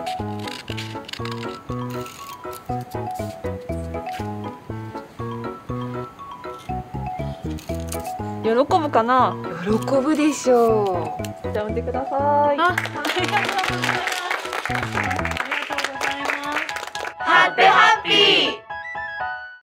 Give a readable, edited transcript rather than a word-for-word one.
喜ぶかな。 喜ぶでしょじゃあ産んでください。 ありがとうございます。ありがとうございます。 う。ハッピーハッピー。